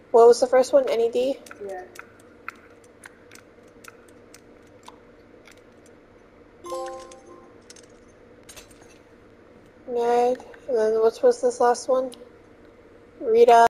What was the first one? NED? Yeah. Ned. And then what was this last one? Rita.